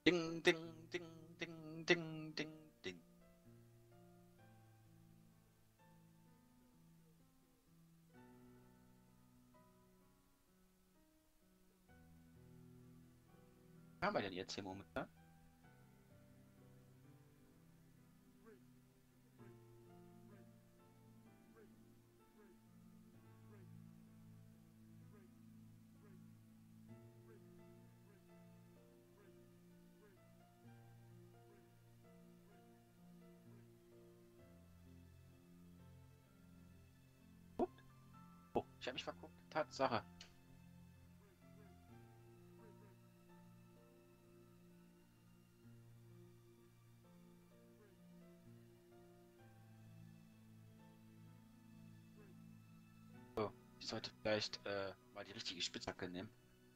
Ding, ding, ding, ding, ding, ding, ding. Was haben wir denn jetzt hier momentan? Oh, ich habe mich verguckt. Tatsache. So, ich sollte vielleicht mal die richtige Spitzhacke nehmen.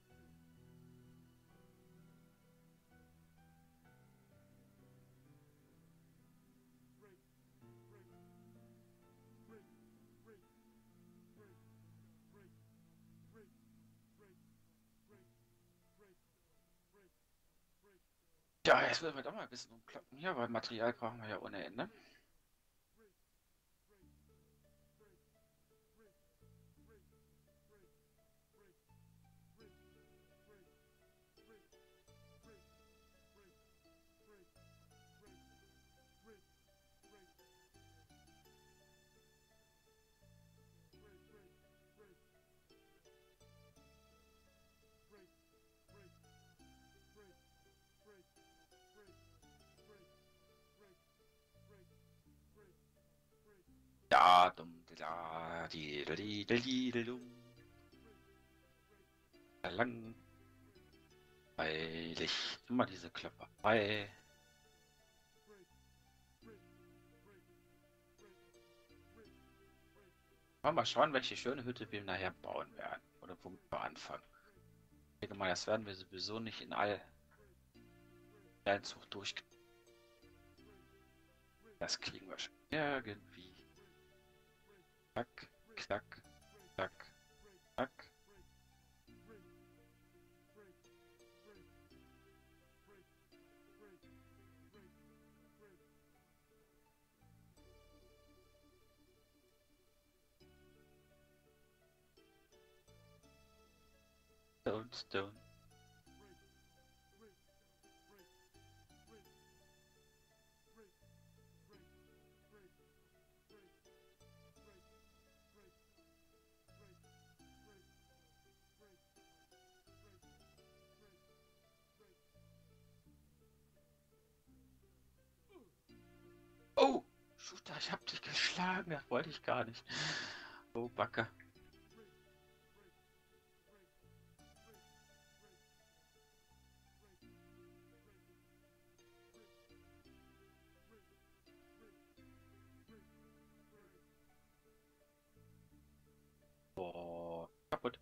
Ja, jetzt müssen wir doch mal ein bisschen umklappen hier, weil Material brauchen wir ja ohne Ende. Ja, dumm, da, die, dumm. Langweilig. Immer diese Klopperei. Mal schauen, welche schöne Hütte wir nachher bauen werden. Oder womit wir anfangen. Ich denke mal, das werden wir sowieso nicht in all deinen Zug durch. Das kriegen wir schon irgendwie. Klack, klack, klack, klack. Stone. Oh, Shooter, ich hab dich geschlagen. Das wollte ich gar nicht. Oh, Backe. Oh, kaputt.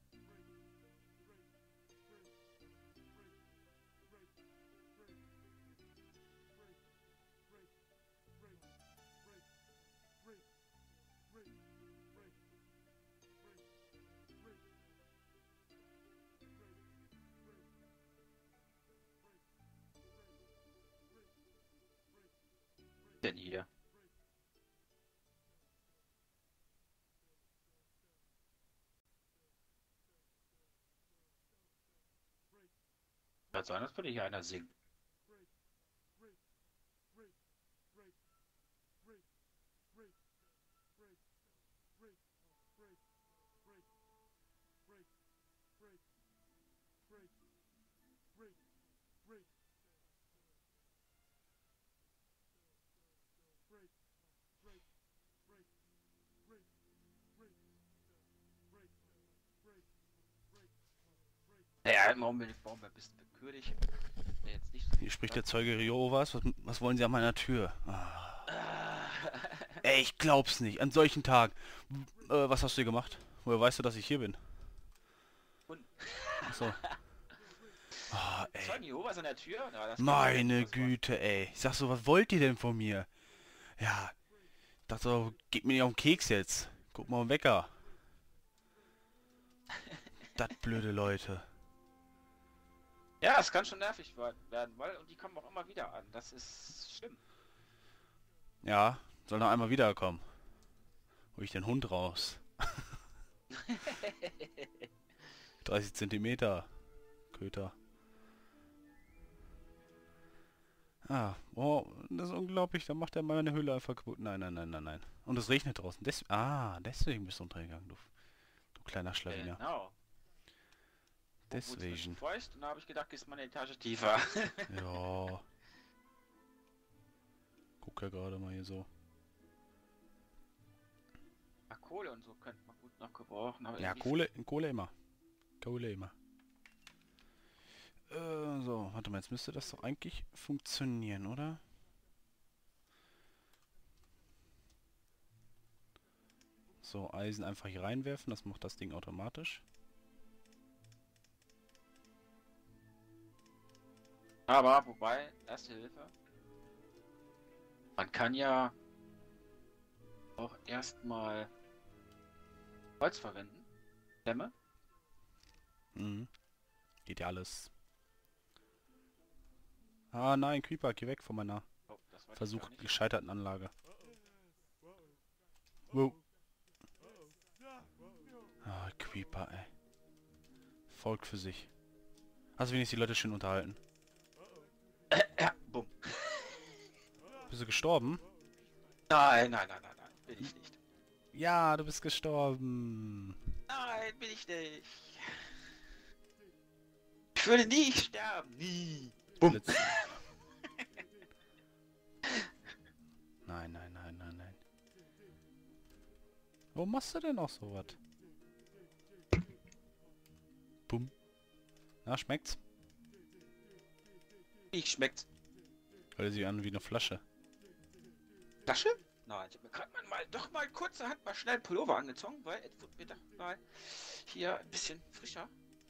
Denn hier. Kann sein, als würde hier einer singen. Naja, im Augenblick brauchen wir ein bisschen willkürlich. Jetzt nicht so Hier viel spricht der Platz. Zeuge Jehovas. Was wollen Sie an meiner Tür? Ah. Ah. Ey, ich glaub's nicht. An solchen Tagen. Was hast du hier gemacht? Woher weißt du, dass ich hier bin? Und Achso. Ah, ey. Zeugen Jehovas an der Tür? Na, das kann ja nicht Meine was wollen. Güte, ey. Ich sag so, was wollt ihr denn von mir? Ja, das so, geht mir nicht auf den Keks jetzt. Guck mal am Wecker. Das blöde Leute. Ja, es kann schon nervig werden, weil und die kommen auch immer wieder an. Das ist schlimm. Ja, soll noch einmal wiederkommen. Hol ich den Hund raus. 30 Zentimeter. Köter. Ah, oh, das ist unglaublich. Da macht er meine Höhle einfach kaputt. Nein, nein, nein, nein, nein. Und es regnet draußen. Deswegen bist du untergegangen, du kleiner Schlawiner. Genau. Wurde es ein bisschen Deswegen. feucht und da habe ich gedacht, gehst mal eine Etage tiefer. Ja. Guck ja gerade mal hier so. Ja, Kohle und so könnte man gut noch gebrauchen, aber Ja, irgendwie... Kohle immer. Kohle immer. So, warte mal, jetzt müsste das doch eigentlich funktionieren, oder? So, Eisen einfach hier reinwerfen, das macht das Ding automatisch. Aber, wobei, Erste Hilfe. Man kann ja auch erstmal Holz verwenden. Stämme. Mhm. Geht ja alles. Ah nein, Creeper, geh weg von meiner Oh, das wollte ich gar nicht. gescheiterten Anlage. Wow. Ah, Creeper, ey. Volk für sich. Hast du wenigstens die Leute schön unterhalten? Ja, bumm. Bist du gestorben? Nein, nein, nein, nein, nein, bin ich nicht. Ja, du bist gestorben. Nein, bin ich nicht. Ich würde nie sterben, nie. Bumm. Blitz. Nein, nein, nein, nein, nein. Warum machst du denn auch so was? Bumm. Na, schmeckt's? Wie schmeckt's? Hört sich an wie eine Flasche. Flasche? Nein, ich habe mir gerade doch mal kurzerhand mal schnell Pullover angezogen, weil es wird mir doch mal hier ein bisschen frischer.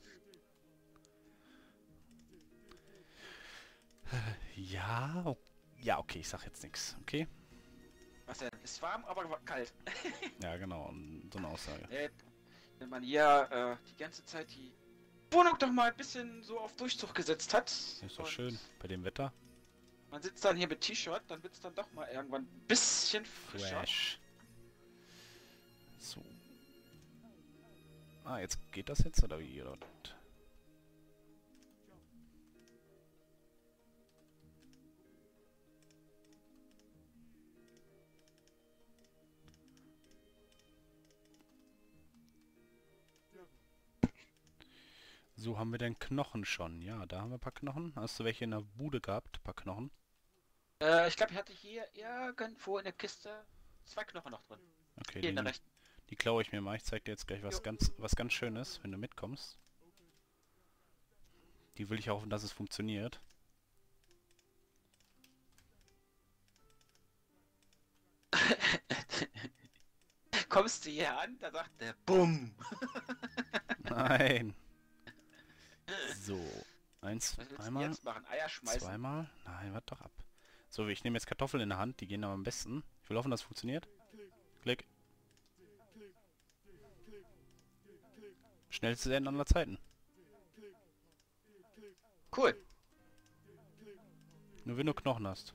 Ja, ja, okay, ich sag jetzt nichts, okay? Was denn? Ist warm, aber kalt. Ja, genau, so eine Aussage. Wenn man hier die ganze Zeit die Wohnung doch mal ein bisschen so auf Durchzug gesetzt hat. Ist doch Und schön, bei dem Wetter. man sitzt dann hier mit T-Shirt, dann wird es dann doch mal irgendwann ein bisschen frischer. Fresh. So. Ah, jetzt geht das jetzt, oder wie? Oder? So, haben wir denn Knochen schon? Ja, da haben wir ein paar Knochen. Hast du welche in der Bude gehabt? Ein paar Knochen? Ich glaube, ich hatte hier irgendwo in der Kiste 2 Knochen noch drin. Okay, Hier in der rechten. die klaue ich mir mal. Ich zeig dir jetzt gleich Jo. was ganz Schönes, wenn du mitkommst. Die will ich hoffen, dass es funktioniert. Kommst du hier an, da sagt der Bumm. Nein. So. Was willst du Einmal, jetzt machen? Eier schmeißen? zweimal. Nein, warte doch ab. So, ich nehme jetzt Kartoffeln in der Hand. Die gehen aber am besten. Ich will hoffen, das funktioniert. Klick. Schnellste Ende aller Zeiten. Cool. Nur wenn du Knochen hast.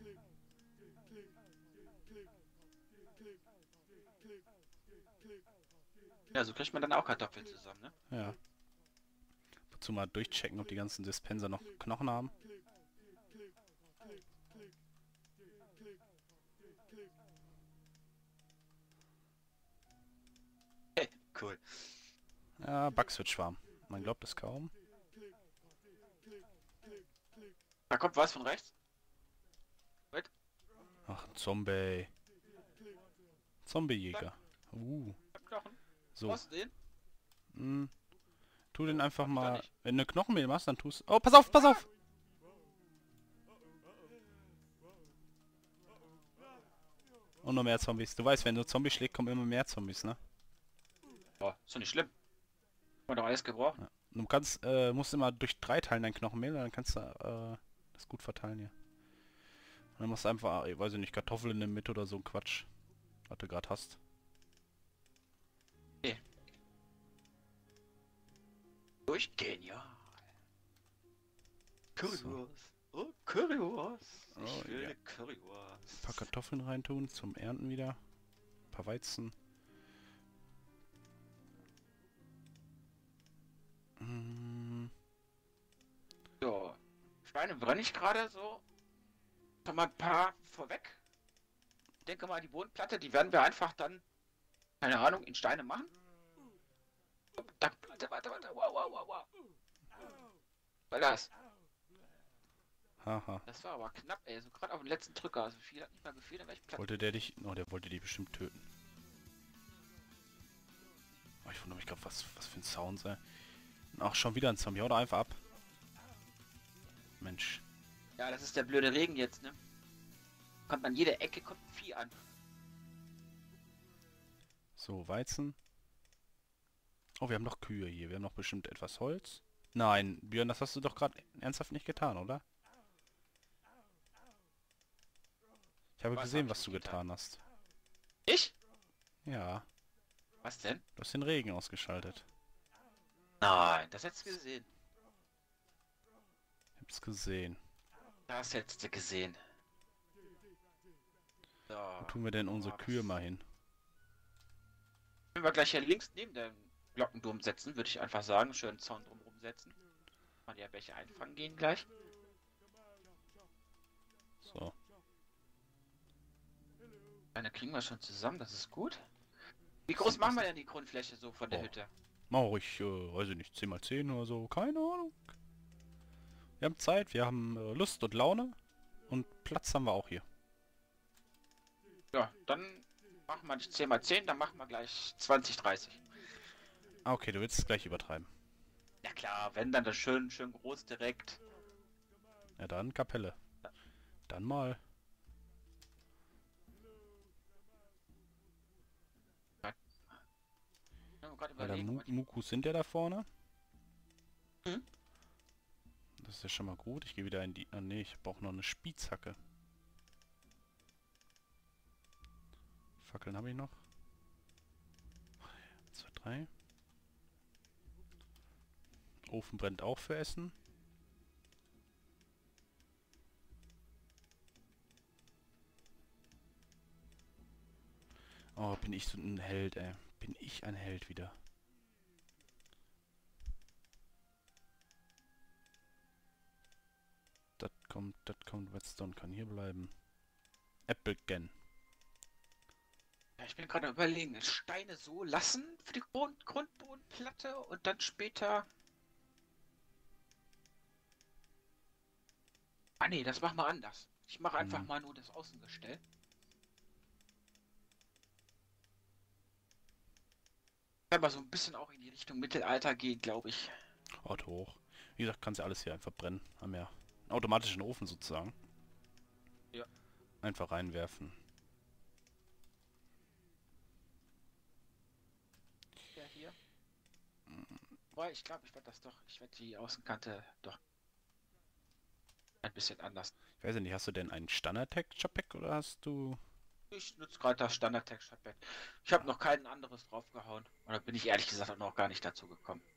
Ja, so kriegt man dann auch Kartoffeln zusammen, ne? Ja. Wozu mal durchchecken, ob die ganzen Dispenser noch Knochen haben. Hey, cool. Ja, Bugs wird Schwarm. Man glaubt es kaum. Da kommt was von rechts. Wait. Ach, ein Zombie. Zombiejäger. Knochen. So. Was den? Hm. Tu den einfach Hab ich doch mal... nicht. Wenn du Knochenmehl machst, dann tust... Oh, pass auf, pass auf! Und noch mehr Zombies. Du weißt, wenn du Zombies schlägt, kommen immer mehr Zombies, ne? Oh, ist doch nicht schlimm. Kann man doch alles gebrauchen. Ja. Du kannst, musst immer durch 3 teilen dein Knochenmehl, dann kannst du das gut verteilen hier. Und dann machst du einfach, ich weiß nicht, Kartoffeln in der Mitte oder so ein Quatsch. Was du gerade hast. Durch? Genial. Currywurst. Oh, Currywurst. Oh, Ich will ja. eine Currywurst. Ein paar Kartoffeln reintun zum Ernten wieder. Ein paar Weizen. Mm, So. Schweine brenne ich gerade so. Schon mal ein paar vorweg. Ich denke mal, die Bodenplatte, die werden wir einfach dann, keine Ahnung, in Steine machen. Warte. Wow, wow, wow, wow. Weil das. haha. Das war aber knapp, ey. So gerade auf den letzten Drücker. Also viel hat nicht mal gefehlt, dann wäre ich platt. Wollte der dich... Oh, der wollte dich bestimmt töten. Oh, ich wundere mich gerade, was für ein Sound sei. Ach, schon wieder ein Zombie. Hau da einfach ab. Mensch. Ja, das ist der blöde Regen jetzt, ne? Kommt an jeder Ecke, kommt ein Vieh an. So, Weizen. Oh, wir haben noch Kühe hier. Wir haben noch bestimmt etwas Holz. Nein, Björn, das hast du doch gerade ernsthaft nicht getan, oder? Ich habe Was gesehen, hab ich was du nicht getan? getan hast. Ich? Ja, Was denn? du hast den Regen ausgeschaltet. Nein, das hättest du gesehen. Ich hab's gesehen. Das hättest du gesehen. So. Wo tun wir denn unsere Kühe mal hin? Wenn wir gleich hier links neben dem Glockenturm setzen, würde ich einfach sagen, schön Zaun drumherum setzen. Mal ja welche einfangen gehen gleich. So. Eine kriegen wir schon zusammen, das ist gut. Wie groß machen wir denn die Grundfläche so von der Oh. Hütte? Mach ruhig, weiß ich nicht, 10 mal 10 oder so. Keine Ahnung. Wir haben Zeit, wir haben Lust und Laune. Und Platz haben wir auch hier. Ja, dann machen wir nicht 10 mal 10, dann machen wir gleich 20, 30. Ah, okay, du willst es gleich übertreiben. Ja klar, wenn dann das schön groß direkt. Ja, dann Kapelle. Dann mal. Ich muss gerade Weil da überlegen. Mukus sind ja da vorne. Hm? Das ist ja schon mal gut. Ich gehe wieder in die... Ah nee, ich brauche noch eine Spitzhacke. Fackeln habe ich noch. 1, 2, 3. Ofen brennt auch für Essen. Oh, bin ich so ein Held, ey. Bin ich ein Held wieder. Das kommt. Redstone kann hier bleiben. Applegan. Ja, ich bin gerade überlegen, Steine so lassen für die Grundbodenplatte und dann später... Ah nee, das machen wir anders. Ich mache einfach Hm. mal nur das Außengestell. Aber so ein bisschen auch in die Richtung Mittelalter gehen, glaube ich. Ort hoch. Wie gesagt, kannst ja alles hier einfach brennen. Haben ja einen automatischen Ofen sozusagen. Ja. Einfach reinwerfen. Ja, hier. Aber ich glaube, ich werde das doch. Ich werde die Außenkante doch ein bisschen anders. Ich weiß ja nicht, hast du denn einen Standard-Texture-Pack oder hast du... Ich nutze gerade das Standard-Texture-Pack. Ich habe noch kein anderes draufgehauen. Oder bin ich ehrlich gesagt auch noch gar nicht dazu gekommen.